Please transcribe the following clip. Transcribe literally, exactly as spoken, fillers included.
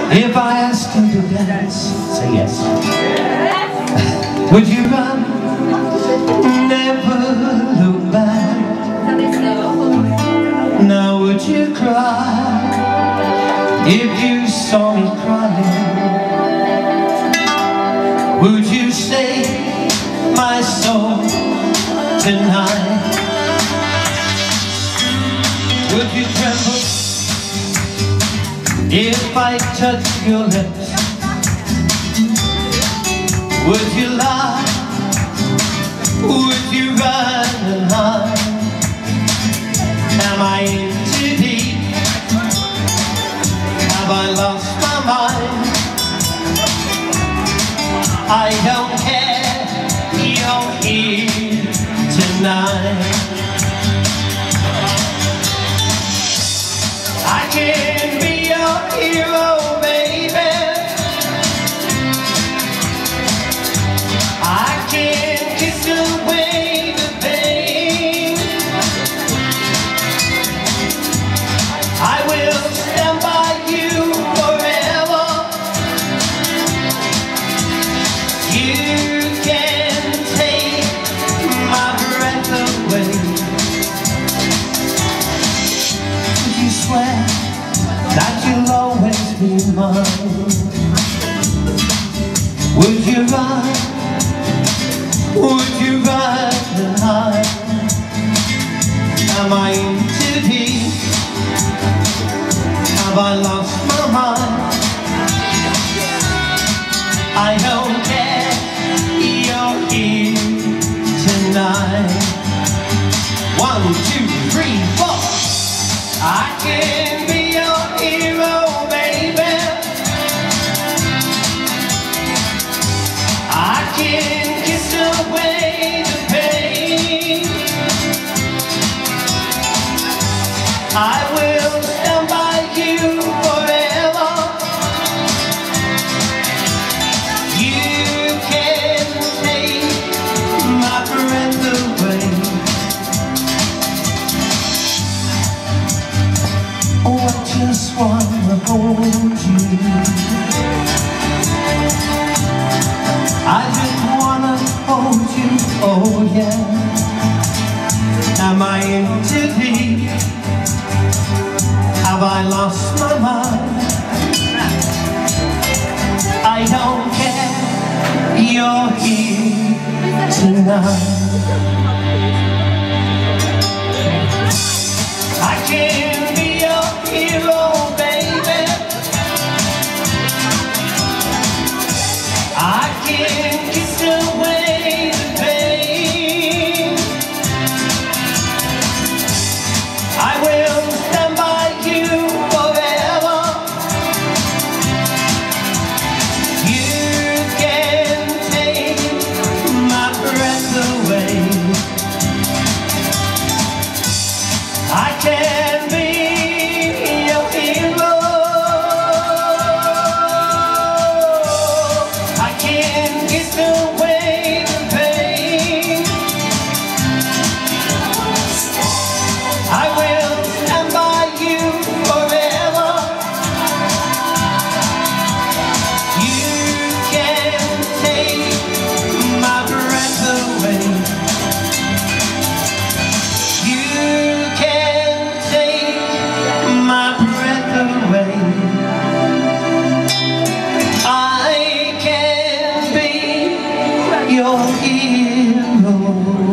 If I asked you to dance, say yes. Would you run? Never look back. Now would you cry if you saw me crying? Would you save my soul tonight? Would you tremble if I touched your lips? Would you lie? Would you run and hide? Am I in too deep? Have I lost my mind? I don't care, you're here tonight. I can be your hero, baby. I can kiss away the pain. I will stand by you forever. You can take my breath away. Would you swear that you'll always be mine? Would you run? Would you run and hide? Am I in too deep? Have I lost my mind? I don't care, you're here tonight. One, two, three, four. I can be your hero, baby. I can kiss away the pain. I will stand by you forever. You can take my breath away. Oh, I just wanna hold you. I just wanna hold you, oh yeah. Am I in too deep? Have I lost my mind? I don't care, you're here tonight. I can be your hero, baby. I can kiss away the pain. I will stand by you forever. You can take my breath away. I can be your hero. I can kiss away the pain. I will stand by you forever. You can take my breath away. You can take my breath away. I can be your hero.